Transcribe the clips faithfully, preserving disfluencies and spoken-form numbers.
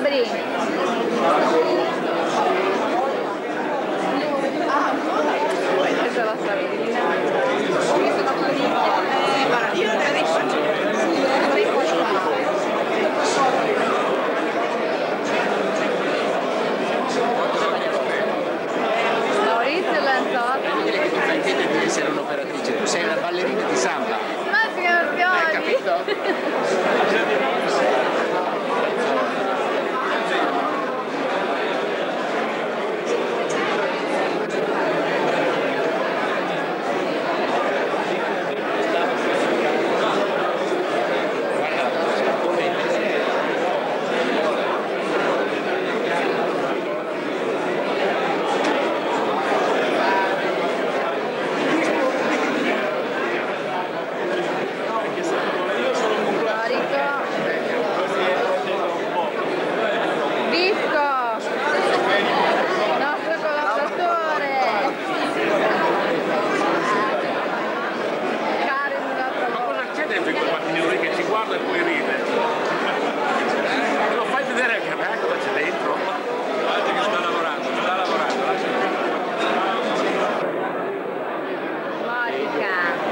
Sì. Questa è la sardina. Maurizio Lanzotto. Devi essere un'operatrice, tu sei una ballerina di samba. Ma scherzioni! Hai capito? E poi ride. Lo fai vedere anche a me cosa c'è dentro? Guardate che sta lavorando, sta lavorando. Monica.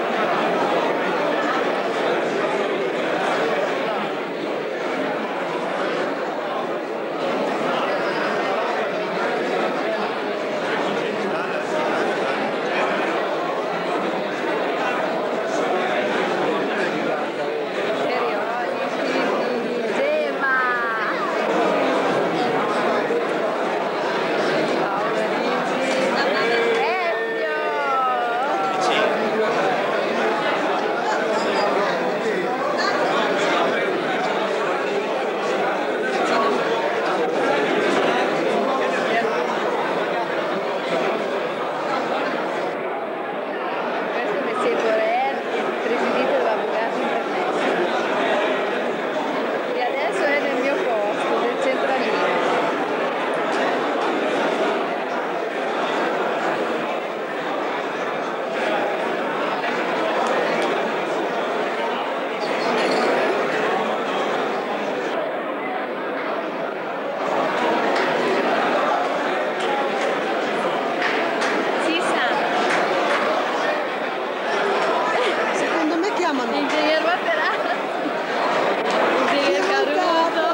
Ingegner Materato, Ingegner Caruso.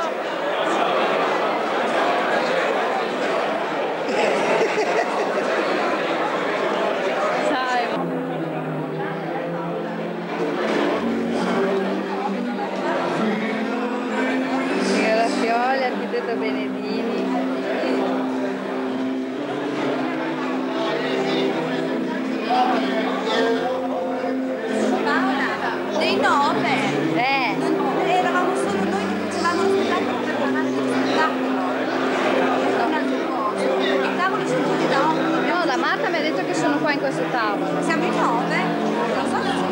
Simon. Miguel Fioli, architetto Benedini. Dei nove? Eh. Non, eravamo solo noi che facevamo lo spettacolo per parlare dello spettacolo. Un altro posto. I tavoli sono tutti da otto. No, la Marta mi ha detto che sono qua in questo tavolo. Siamo in nove? Non so se...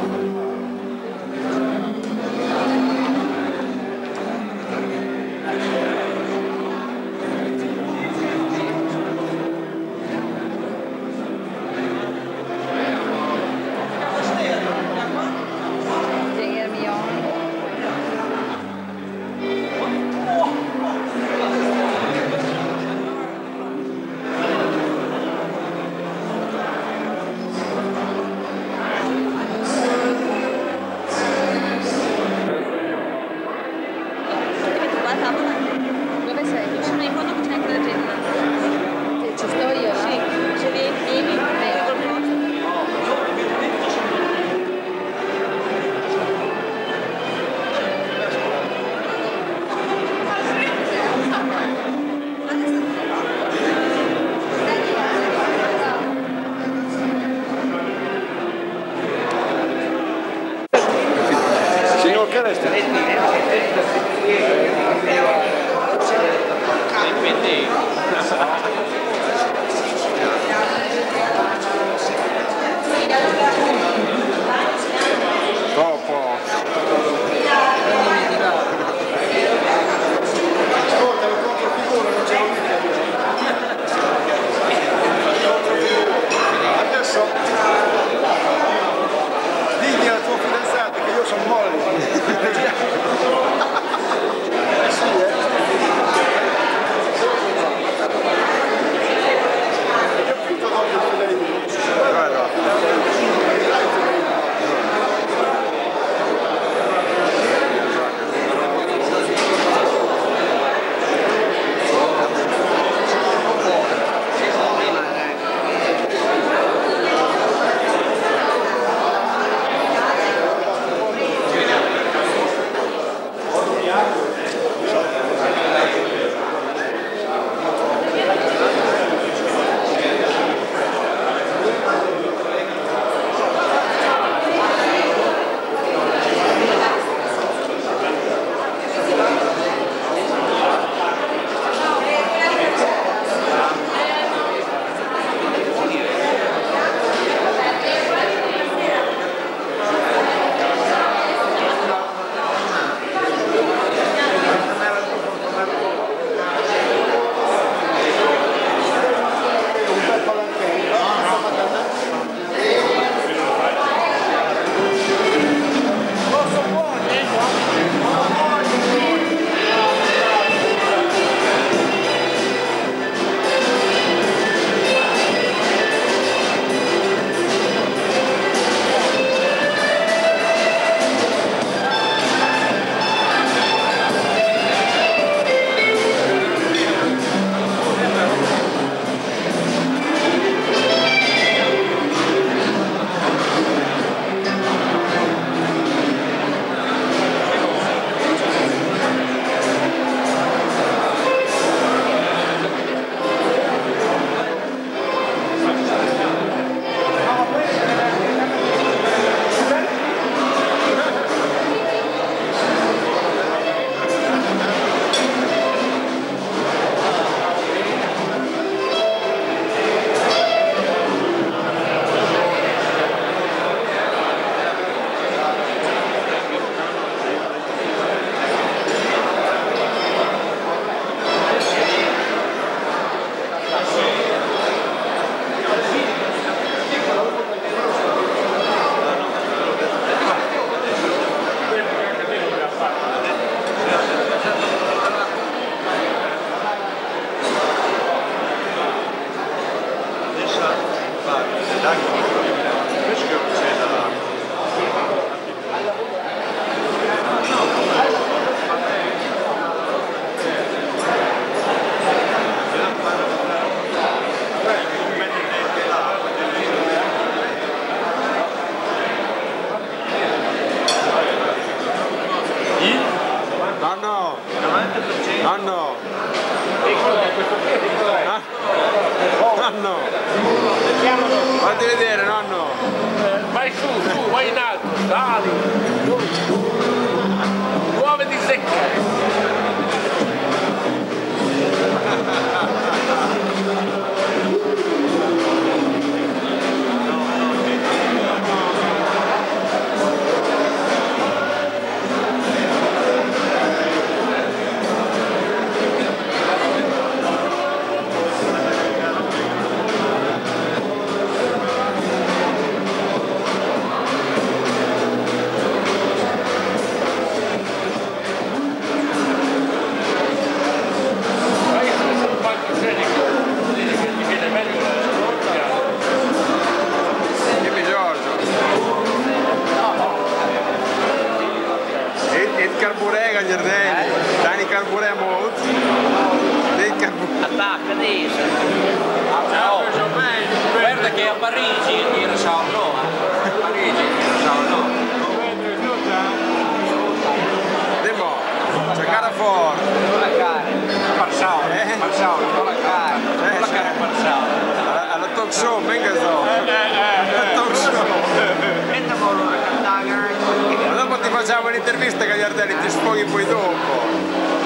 Nonno! Fatti vedere, nonno! Vai su, su, vai in alto, sali! Muoviti secca! Dani carburé molto. Attacca adesso. No. Guarda che a Parigi era Salò. A Parigi era Salò. Devo, c'è cara forte. Non la cara. Parsao. Eh? Parsao, non la cara. Non la cara Parsao. Alla talk show, venga so. Alla talk show. Ma dopo ti facciamo un'intervista Gagliardelli, ti sfoghi poi dopo.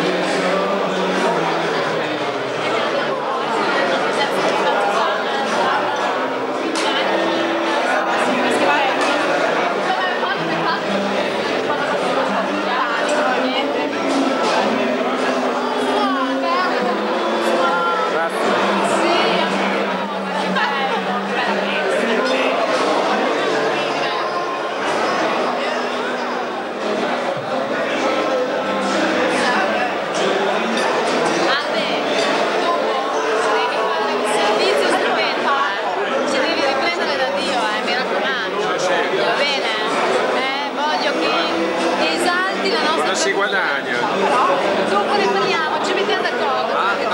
Si guadagna. Dopo ne parliamo, ci mettiamo d'accordo.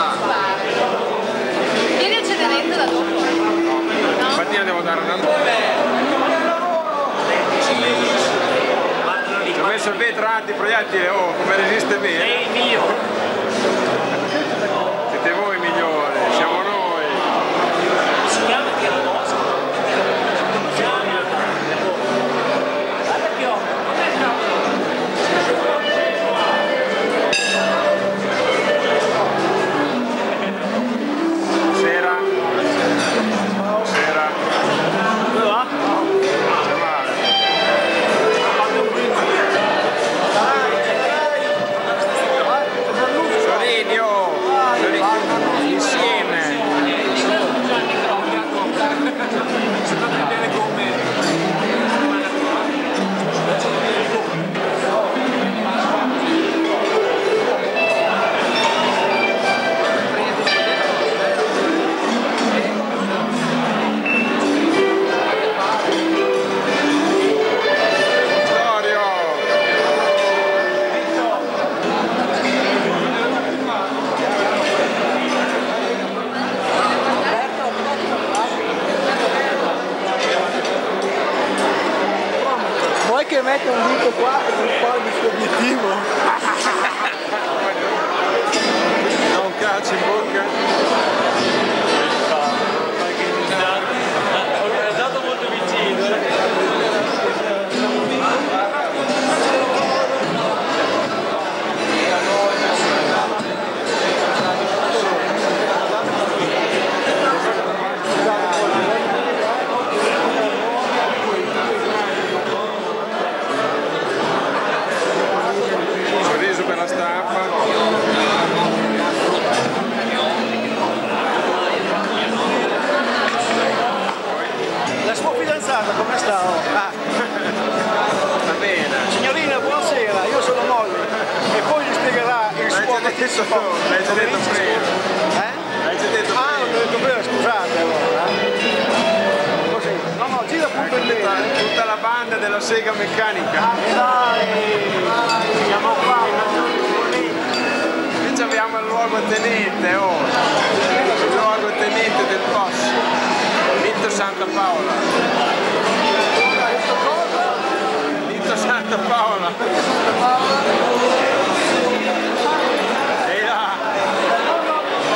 Vieni a Cenerentola da dopo. No? Infatti io devo dare una... Ci ho messo il vetro antiproiettile, oh, come resiste bene. È il mio. Siete voi migliori, siamo noi. Si chiama che era cosa? Che mette un dito qua e un po' il suo obiettivo. Da un calcio in bocca. È stato molto vicino. Come sta? Ah. Va bene. Signorina, buonasera, io sono Molly e poi gli spiegherà il suo stesso. L'hai già detto prima. Eh? L'hai già detto ah, l'ho detto prima, scusate allora. Così. No, no, gira pure in tutta, bene. tutta la banda della sega meccanica. Dai, dai, siamo qua. Qui abbiamo il luogo tenente, oh. Il luogo tenente del posto. Vinto Santa Paola. Vinto Santa Paola. E là.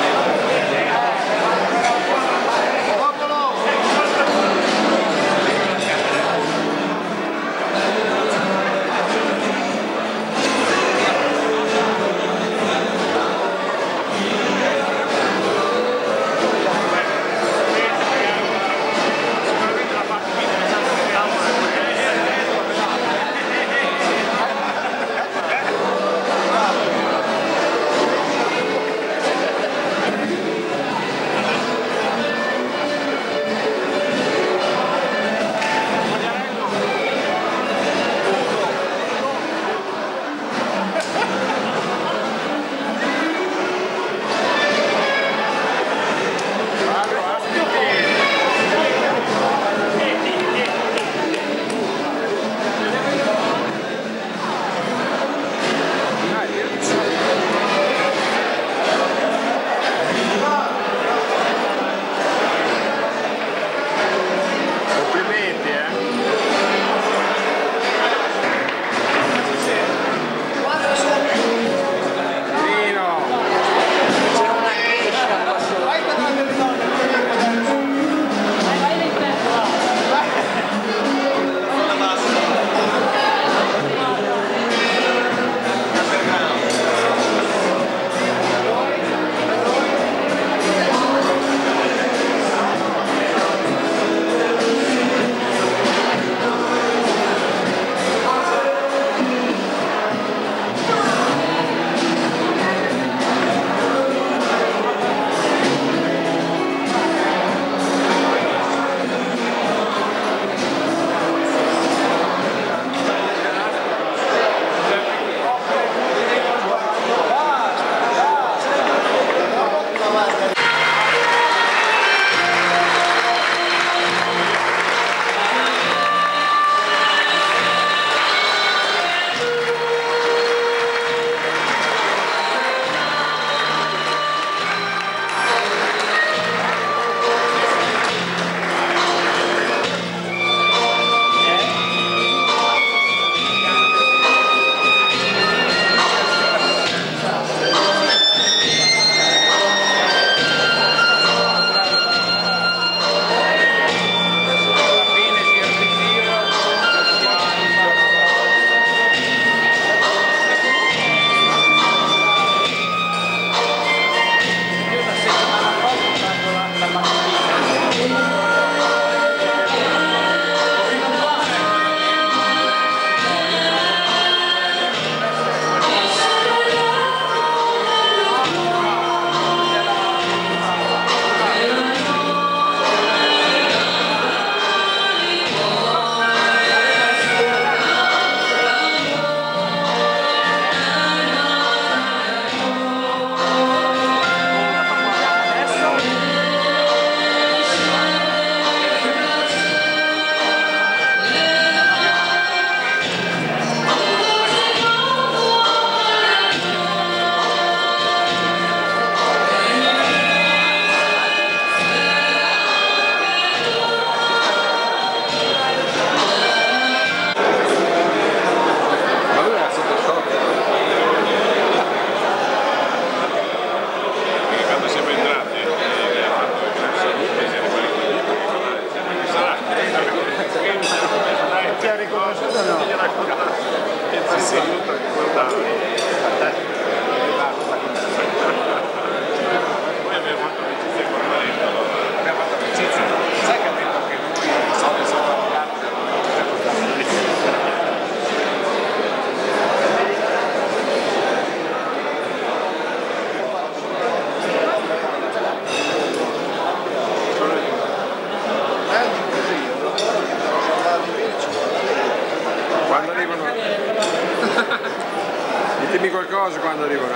Ditemi qualcosa quando arrivano.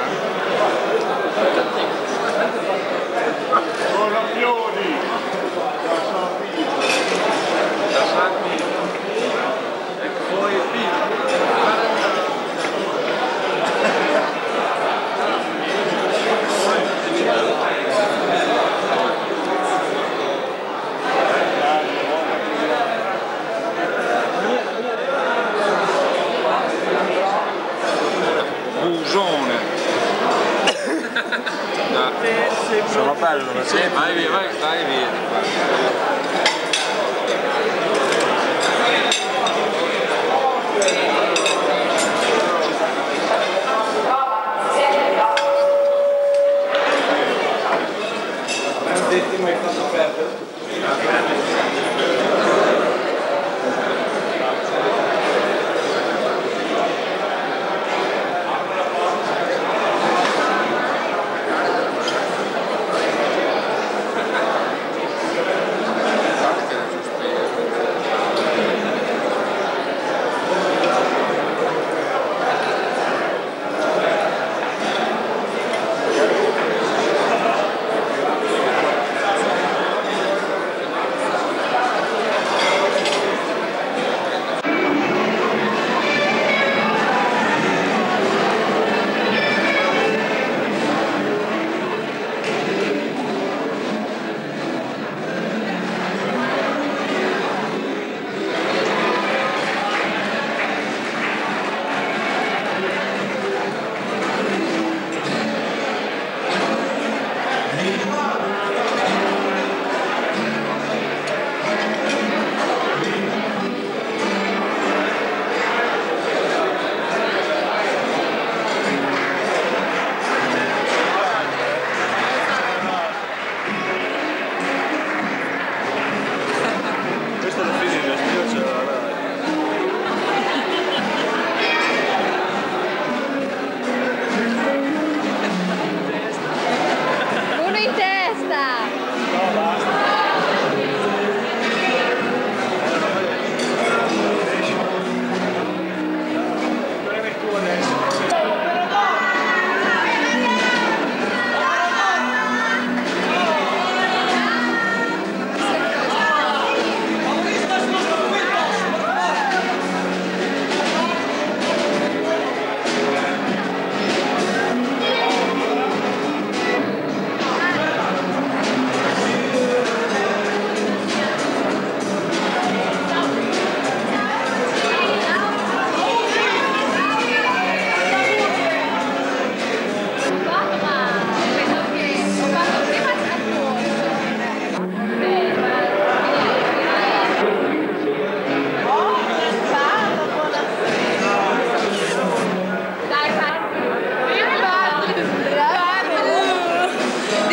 Corapioni! Da San Vito. E poi sono bello, sì, vai via, vai, vai via.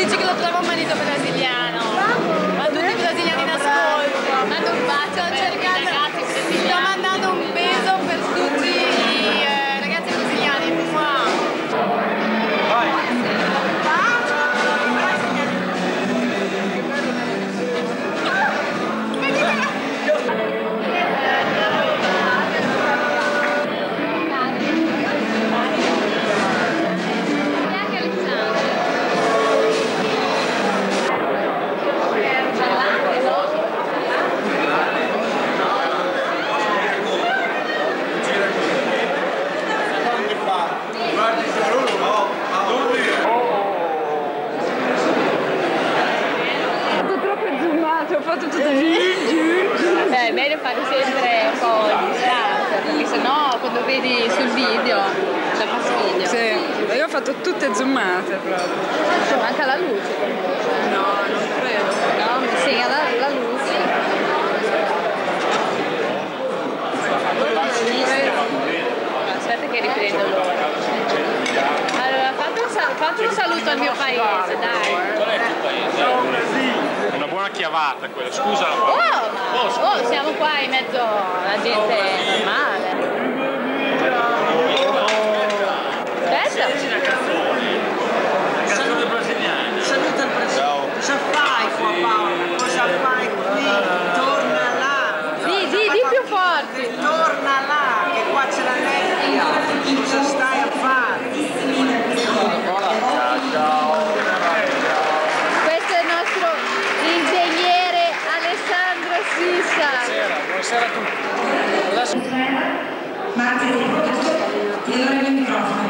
dici che lo trovo un marito brasiliano. Ma tutti i brasiliani in ascolto. Mando un bacio. Sto cercando, sto mandando un beso per tutti i eh, ragazzi brasiliani. Wow. Ho fatto tutto giù. Beh, è meglio fare sempre un po' di distanza, perché sennò quando vedi sul video dà fastidio. Sì, io ho fatto tutte zoomate proprio. Manca la luce comunque. No, non credo. No, mi segna la, la luce. Aspetta che riprendo l'ora. Allora, fate un, sal- fate un saluto al mio paese, dai. Qual è il tuo paese? Una buona chiavata quella, scusa. Oh, ma oh, siamo qua in mezzo alla gente normale. Aspetta. La canzone brasiliana. Saluta il Brasile. Cosa fai qua Paola? Cosa fai qui? Torna là. Di, di, di più forte. Torna là, che qua c'è la nebbia. Cosa stai a fare? Ciao, ciao. Questo è il nostro ingegnere Alessandro Sissa. Buonasera, buonasera a tutti. Marketing. E allora il microfono.